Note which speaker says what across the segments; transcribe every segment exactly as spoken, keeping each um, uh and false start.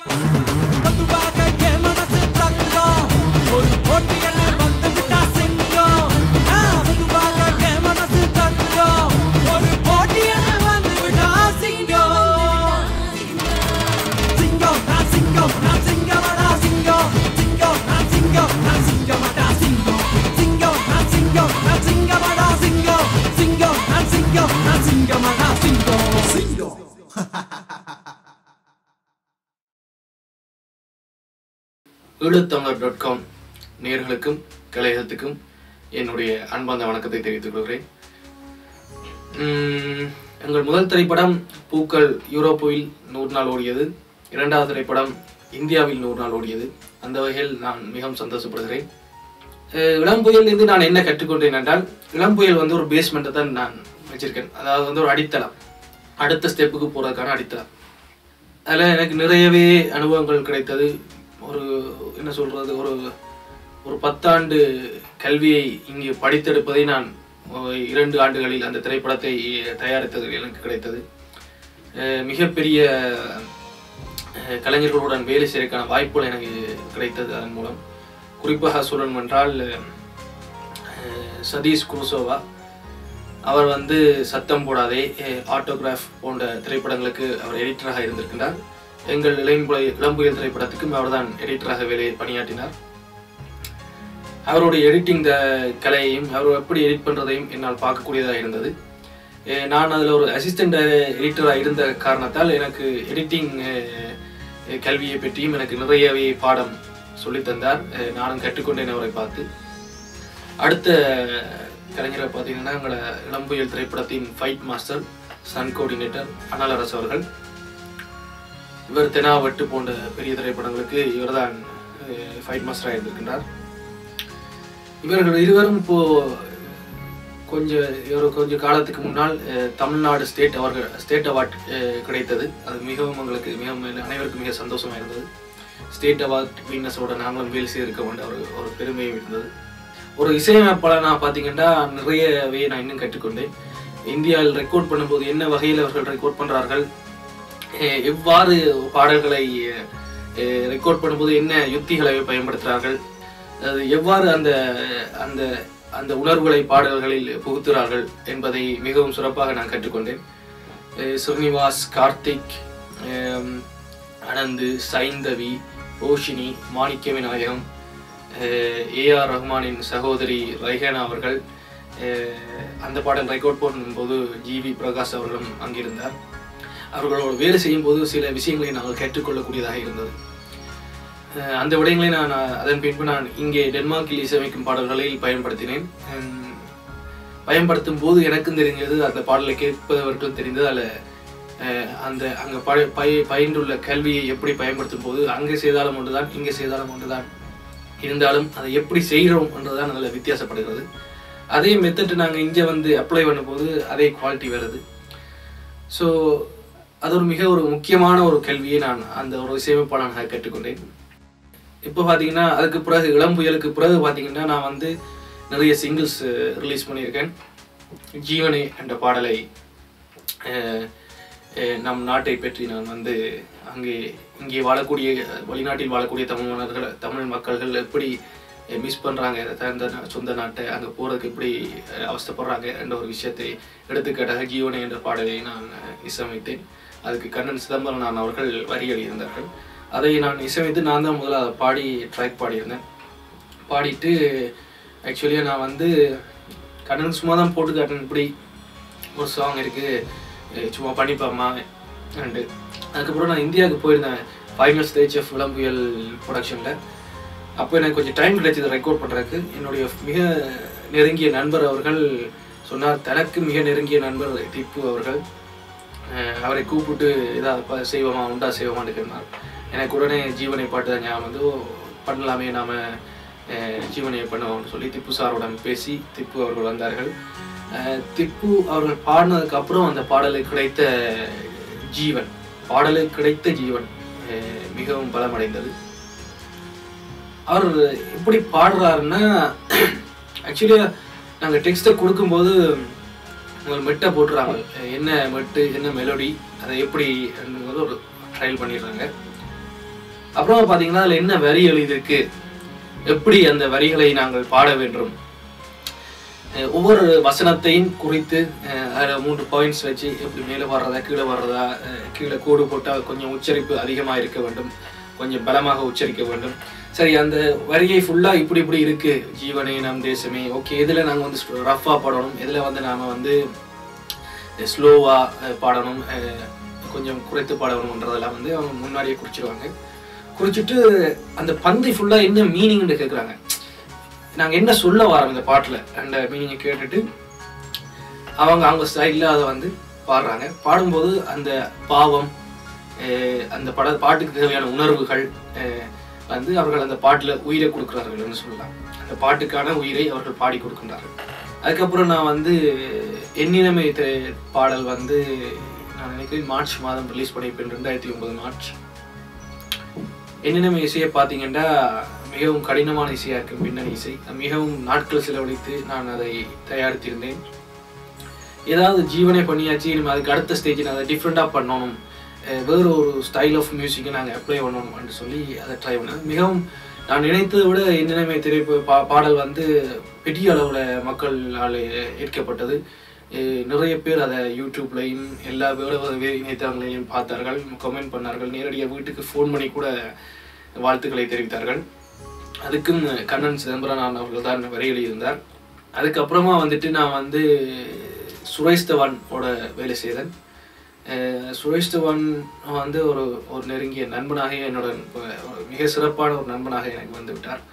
Speaker 1: ஈழத்தமிழர் dot com நேயர்களுக்கும் கலையகத்துக்கும் என்னுடைய அன்பார்ந்த வணக்கத்தை தெரிவித்துக் கொள்கிறேன். எங்கள் முதல் திரைப்படம் பூக்கள் யூரோப்பில் நூறு நாள் ஓடியது. இரண்டாவது திரைப்படம் இந்தியாவில் நூறு நாள் ஓடியது. அந்த வகையில் நான் மிகவும் சந்தோஷப்படுகிறேன். இளம்புயலிருந்து நான் என்ன கற்றுக்கொண்டேன் என்றால், இளம்புயல் வந்து ஒரு பேஸ்மெண்ட்டை தான் நான் வச்சிருக்கேன். அதாவது வந்து ஒரு அடித்தளம், அடுத்த ஸ்டெப்புக்கு போகிறதுக்கான அடித்தளம். அதில் எனக்கு நிறையவே அனுபவங்கள் கிடைத்தது. ஒரு என்ன சொல்கிறது, ஒரு ஒரு பத்தாண்டு கல்வியை இங்கு படித்தெடுப்பதை நான் இரண்டு ஆண்டுகளில் அந்த திரைப்படத்தை தயாரித்ததில் எனக்கு கிடைத்தது. மிகப்பெரிய கலைஞர்களுடன் வேலை செய்வதற்கான வாய்ப்புகள் எனக்கு கிடைத்தது. அதன் மூலம் குறிப்பாக சொல்லணும் என்றால், சதீஷ் குருசோவா அவர் வந்து சத்தம் போடாதே, ஆட்டோகிராஃப் போன்ற திரைப்படங்களுக்கு அவர் எடிட்டராக இருந்திருக்கின்றார். எங்கள் இளம்புய இளம்புயல் திரைப்படத்துக்கும் அவர் தான் எடிட்டராக வேலையை பணியாற்றினார். அவருடைய எடிட்டிங் த கலையையும் அவர் எப்படி எடிட் பண்ணுறதையும் என்னால் பார்க்கக்கூடியதாக இருந்தது. நான் அதில் ஒரு அசிஸ்டண்ட் எடிட்டராக இருந்த காரணத்தால் எனக்கு எடிட்டிங் கல்வியை பற்றியும் எனக்கு நிறையவே பாடம் சொல்லித்தந்தார். நானும் கற்றுக்கொண்டேன் அவரை பார்த்து. அடுத்த கலைஞரை பார்த்தீங்கன்னா, எங்களை இளம்புயல் திரைப்படத்தின் ஃபைட் மாஸ்டர், சன் கோஆர்டினேட்டர் அனலரசு அவர்கள். இவர் தெனாவட்டு போன்ற பெரிய திரைப்படங்களுக்கு இவர் தான் ஃபைட் மாஸ்டராக இருந்திருக்கின்றார். இவர்கள் இருவரும் இப்போ கொஞ்சம் ஒரு கொஞ்சம் காலத்துக்கு முன்னால் தமிழ்நாடு ஸ்டேட் அவர்கள் ஸ்டேட் அவார்ட் கிடைத்தது. அது மிகவும் எங்களுக்கு மிகவும் அனைவருக்கும் மிக சந்தோஷமாக இருந்தது. ஸ்டேட் அவார்ட் வின்னர்ஸோட நாங்களும் வேலை செய்திருக்க வேண்டிய ஒரு ஒரு பெருமையும் இருந்தது. ஒரு இசையமைப்பாளர் பார்த்தீங்கன்னா நிறையவே நான் இன்னும் கற்றுக்கொண்டேன். இந்தியாவில் ரெக்கார்ட் பண்ணும்போது என்ன வகையில் அவர்கள் ரெக்கார்ட் பண்ணுறார்கள், எவ்வாறு பாடல்களை ரெக்கார்ட் பண்ணும்போது என்ன யுத்திகளை பயன்படுத்துகிறார்கள், அது எவ்வாறு அந்த அந்த அந்த உணர்வுகளை பாடல்களில் புகுத்துகிறார்கள் என்பதை மிகவும் சிறப்பாக நான் கற்றுக்கொண்டேன். ஸ்ரீனிவாஸ், கார்த்திக், அனந்து, சைந்தவி, ஓஷினி, மாணிக்க விநாயகம், ஏ ஆர் ரஹ்மானின் சகோதரி ரைஹானா அவர்கள் அந்த பாடல் ரெக்கார்ட் பண்ணும்போது ஜி வி பிரகாஷ் அவர்களும் அங்கிருந்தார். அவர்களோடு வேலை செய்யும் போது சில விஷயங்களை நாங்கள் கற்றுக்கொள்ளக்கூடியதாக இருந்தது. அந்த விடயங்களை நான் அதன் பின்பு நான் இங்கே டென்மார்க்கில் இசையமைக்கும் பாடல்களில் பயன்படுத்தினேன். பயன்படுத்தும் போது எனக்கும் தெரிஞ்சது, அந்த பாடலை கேட்பவர்களும் தெரிந்தது. அதில் அந்த அங்கே பய பய பயின்றுள்ள கல்வியை எப்படி பயன்படுத்தும் போது அங்கே செய்தாலும் ஒன்றுதான், இங்கே செய்தாலும் ஒன்றுதான், இருந்தாலும் அதை எப்படி செய்கிறோம் என்றுதான் அதில் வித்தியாசப்படுகிறது. அதே மெத்தட் நாங்கள் இங்கே வந்து அப்ளை பண்ணும்போது அதே குவாலிட்டி வருது. ஸோ அது ஒரு மிக ஒரு முக்கியமான ஒரு கல்வியை நான் அந்த ஒரு இசையமைப்பாளனாக கற்றுக்கொண்டேன். இப்போ பார்த்தீங்கன்னா, அதுக்கு பிறகு இளம்புயலுக்கு பிறகு பார்த்தீங்கன்னா நான் வந்து நிறைய சிங்கிள்ஸ் ரிலீஸ் பண்ணியிருக்கேன். ஜீவனே என்ற பாடலை நம் நாட்டை பற்றி நான் வந்து அங்கே இங்கே வாழக்கூடிய வெளிநாட்டில் வாழக்கூடிய தமிழ் மன்னர்கள் தமிழ் மக்கள்கள் எப்படி மிஸ் பண்ணுறாங்க, தந்த சொந்த நாட்டை அங்கே போகிறதுக்கு எப்படி அவஸ்தப்படுறாங்க என்ற ஒரு விஷயத்தை எடுத்துக்காட்டாக ஜீவனே என்ற பாடலை நான் இசையமைத்தேன். அதுக்கு கண்ணன் சிதம்பரம் நான் அவர்கள் வரி எழுதியிருந்தார்கள். அதை நான் இசையமைத்து நான் தான் முதல்ல அதை பாடி ட்ராக் பாடியிருந்தேன். பாடிட்டு ஆக்சுவலியாக நான் வந்து கண்ணன் சும்மா தான் போட்டு காட்டினேன், இப்படி ஒரு சாங் இருக்குது, சும்மா பண்ணிப்பாம்மா அண்டு. அதுக்கப்புறம் நான் இந்தியாவுக்கு போயிருந்தேன் ஃபைனல் ஸ்டேஜ் ஆஃப் இளம்புயல் ப்ரொடக்ஷனில். அப்போ எனக்கு கொஞ்சம் டைம் கிடைச்சது ரெக்கார்ட் பண்ணுறதுக்கு. என்னுடைய மிக நெருங்கிய நண்பர் அவர்கள் சொன்னார், தனக்கு மிக நெருங்கிய நண்பர் திப்பு அவர்கள், அவரை கூப்பிட்டு ஏதாவது செய்வோமா உண்டா செய்வோமான்னு கேட்டார். எனக்கு உடனே ஜீவனை பாட்டு தான் ஞாபகம் வந்து, பண்ணலாமே நாம் ஜீவனை பண்ணுவோம்னு சொல்லி திப்பு சாருடன் பேசி திப்பு அவர்கள் வந்தார்கள். திப்பு அவர்கள் பாடினதுக்கு அப்புறம் அந்த பாடலுக்கு கிடைத்த ஜீவன் பாடலுக்கு கிடைத்த ஜீவன் மிகவும் பலமடைந்தது. அவர் எப்படி பாடுறாருன்னா, ஆக்சுவலியாக நாங்கள் டெக்ஸ்ட்டை கொடுக்கும்போது ஒரு மெட்டை போட்டுறாங்க, என்ன மெட்டு என்ன மெலோடி அதை எப்படி ஒரு ட்ரையல் பண்ணிடுறாங்க. அப்புறம் பார்த்தீங்கன்னா அதில் என்ன வரி எழுதியிருக்கு, எப்படி அந்த வரிகளை நாங்கள் பாட வேண்டும், ஒவ்வொரு வசனத்தையும் குறித்து அதில் மூன்று பாயிண்ட்ஸ் வச்சு எப்படி மேலே வர்றதா கீழே வர்றதா, கீழே கோடு போட்டால் கொஞ்சம் உச்சரிப்பு அதிகமாக இருக்க வேண்டும், கொஞ்சம் பலமாக உச்சரிக்க வேண்டும். சரி, அந்த வரியை ஃபுல்லாக இப்படி இப்படி இருக்குது, ஜீவனே நம் தேசமே, ஓகே, இதில் நாங்கள் வந்து ரஃப்பாக பாடணும், இதில் வந்து நாம் வந்து ஸ்லோவாக பாடணும், கொஞ்சம் குறைத்து பாடணுன்றதெல்லாம் வந்து அவங்க முன்னாடியே குறிச்சிடுவாங்க. குறிச்சிட்டு அந்த பந்தி ஃபுல்லாக என்ன மீனிங்னு கேட்குறாங்க, நாங்கள் என்ன சொல்ல வரோம் இந்த பாட்டில் அந்த மீனிங்கை கேட்டுட்டு அவங்க அவங்க ஸ்டைலில் அதை வந்து பாடுறாங்க. பாடும்போது அந்த பாவம், அந்த பட பாட்டுக்கு தேவையான உணர்வுகள் வந்து அவர்கள் அந்த பாட்டில் உயிரை கொடுக்குறார்கள்னு சொல்லலாம். அந்த பாட்டுக்கான உயிரை அவர்கள் பாடி கொடுக்கின்றார்கள். அதுக்கப்புறம் நான் வந்து எண்ணினமை பாடல் வந்து நான் நினைக்கிறேன் மார்ச் மாதம் ரிலீஸ் பண்ணியிருப்பேன், ரெண்டாயிரத்தி ஒன்பது மார்ச். எண்ணினமை இசையை பார்த்தீங்கன்னா மிகவும் கடினமான இசையாக இருக்கும், பின்னணி இசை. மிகவும் நாட்கள் செலவழித்து நான் அதை தயாரித்திருந்தேன். ஏதாவது ஜீவனை பண்ணியாச்சு, இனிமேல் அதுக்கு அடுத்த ஸ்டேஜ் நான் அதை டிஃப்ரெண்ட்டாக பண்ணணும், வேறு ஒரு ஸ்டைல் ஆஃப் மியூசிக்கை நாங்கள் அப்ளை பண்ணணும் அப்படின்னு சொல்லி அதை ட்ரை பண்ணேன். மிகவும் நான் நினைத்ததை விட எண்ணினமை திரைப்பு பா பாடல் வந்து பெரிய அளவில் மக்களால் ஏற்கப்பட்டது. நிறைய பேர் அதை யூடியூப்லையும் எல்லா வேறு வேறு இணையதளங்களையும் பார்த்தார்கள், கமெண்ட் பண்ணார்கள், நேரடியாக வீட்டுக்கு ஃபோன் பண்ணி கூட வாழ்த்துக்களை தெரிவித்தார்கள். அதுக்கும் கண்ணன் சிதம்பரம் அவர்கள் தான் வரி எழுதியிருந்தார். அதுக்கப்புறமா வந்துட்டு நான் வந்து சுரேஷ் தவானோட வேலை செய்தேன். சுரேஷ் தவான் வந்து ஒரு ஒரு நெருங்கிய நண்பனாக, என்னோட மிக சிறப்பான ஒரு நண்பனாக எனக்கு வந்து விட்டார்.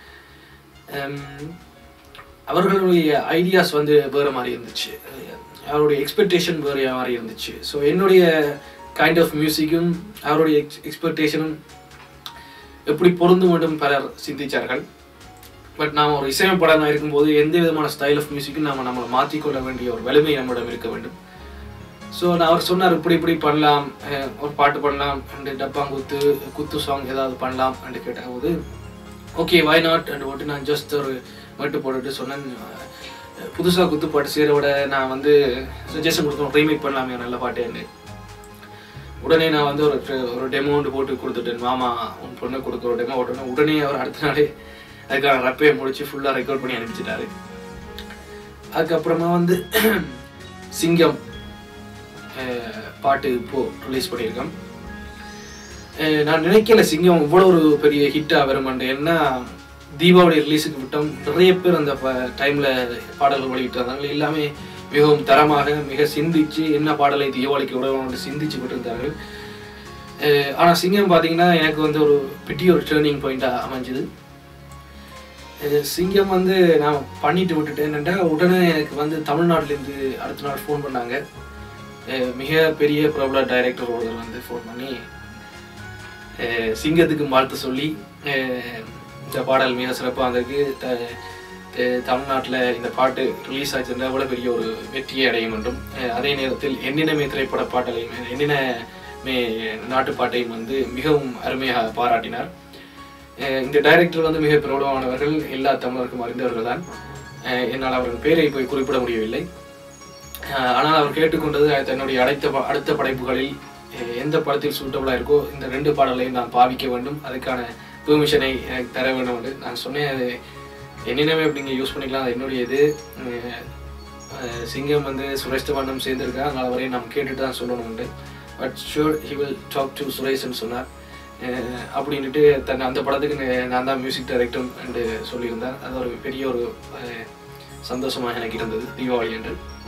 Speaker 1: அவர்களுடைய ஐடியாஸ் வந்து வேறு மாதிரி இருந்துச்சு, அவருடைய எக்ஸ்பெக்டேஷன் வேறு மாதிரி இருந்துச்சு. ஸோ என்னுடைய கைண்ட் ஆஃப் மியூசிக்கும் அவருடைய எக்ஸ் எக்ஸ்பெக்டேஷனும் எப்படி பொருந்தும் மட்டும் பலர் சிந்தித்தார்கள். பட் நாம் ஒரு இசையமைப்பாளராக இருக்கும்போது எந்த விதமான ஸ்டைல் ஆஃப் மியூசிக்கும் நம்ம நம்மளை மாற்றிக்கொள்ள வேண்டிய ஒரு வலிமை நம்மிடம் இருக்க வேண்டும். ஸோ நான் அவர் சொன்னார், இப்படி இப்படி பண்ணலாம், ஒரு பாட்டு பண்ணலாம், அண்டு டப்பாங்குத்து குத்து சாங் ஏதாவது பண்ணலாம் என்று கேட்டபோது ஓகே வை நாட் அண்ட் போட்டு நான் ஜஸ்ட் ஒரு மட்டும் போட்டுட்டு சொன்னேன், புதுசாக குத்து பாட்டு செய்கிறவிட நான் வந்து சஜஷன் கொடுத்தோம், ரீமேக் பண்ணலாமே நல்ல பாட்டேன்னு. உடனே நான் வந்து ஒரு ஒரு டெமோ ஒன்று போட்டு கொடுத்துட்டேன், மாமா உன் பொண்ணை கொடுக்க ஒரு டெமோ ஓட்டணும். உடனே அவர் அடுத்த நாளே அதுக்கான ரப்பையை முடிச்சு ஃபுல்லாக ரெக்கார்ட் பண்ணி அனுப்பிச்சிட்டாரு. அதுக்கப்புறமா வந்து சிங்கம் பாட்டு இப்போது ரிலீஸ் பண்ணியிருக்கேன். நான் நினைக்கல சிங்கம் இவ்வளோ ஒரு பெரிய ஹிட்டாக வருமாண்டு. ஏன்னா தீபாவளி ரிலீஸுக்கு விட்டோம், நிறைய பேர் அந்த டைமில் பாடல்கள் வெளியிட்டு இருந்தாங்க, எல்லாமே மிகவும் தரமாக மிக சிந்திச்சு என்ன பாடலை தீபாவளிக்கு உடனே சிந்திச்சு விட்டுருந்தார்கள். ஆனால் சிங்கம் பார்த்தீங்கன்னா எனக்கு வந்து ஒரு பெரிய ஒரு டேர்னிங் பாயிண்ட்டாக அமைஞ்சுது. சிங்கம் வந்து நான் பண்ணிட்டு விட்டுட்டேன். என்னென்னா உடனே எனக்கு வந்து தமிழ்நாட்டிலேருந்து அடுத்த நாள் ஃபோன் பண்ணாங்க. மிக பெரிய பிரபல டைரக்டர் ஒருவர் வந்து ஃபோன் பண்ணி சிங்கத்துக்கு வாழ்த்து சொல்லி இந்த பாடல் மிக சிறப்பாக வந்திருக்கு, தமிழ்நாட்டில் இந்த பாட்டு ரிலீஸ் ஆச்சுன்னா எவ்வளோ பெரிய ஒரு வெற்றியை அடையும் என்றும், அதே நேரத்தில் எண்ணினமே திரைப்பட பாட்டலையும் எண்ணினமே நாட்டு பாட்டையும் வந்து மிகவும் அருமையாக பாராட்டினார். இந்த டைரக்டர் வந்து மிக பிரபலமானவர்கள், எல்லா தமிழருக்கும் அறிந்தவர்கள் தான். என்னால் அவர்கள் பேரை போய் குறிப்பிட முடியவில்லை. ஆனால் அவர் கேட்டுக்கொண்டது தன்னுடைய அடுத்த அடுத்த படைப்புகளில் எந்த படத்தில் சூட்டபுளாக இருக்கோ இந்த ரெண்டு பாடலையும் நான் பாவிக்க வேண்டும், அதுக்கான பெர்மிஷனை எனக்கு தர வேண்டும் என்று நான் சொன்னேன். அது என்னென்னவே அப்படிங்க யூஸ் பண்ணிக்கலாம், அது என்னுடைய இது. சிங்கம் வந்து சுரேஷ் தவானும் சேர்ந்துருக்கா, அதனால் வரையும் நம்ம கேட்டுட்டு தான் சொல்லணும்ண்டு. But sure he will talk to சுரேஷ்ன்னு சொன்னார். அப்படின்ட்டு தன் அந்த படத்துக்கு நான் தான் மியூசிக் டைரக்டர் என்று சொல்லியிருந்தார். அது ஒரு பெரிய ஒரு சந்தோஷமாக எனக்கு இருந்தது தீபாவளி என்று.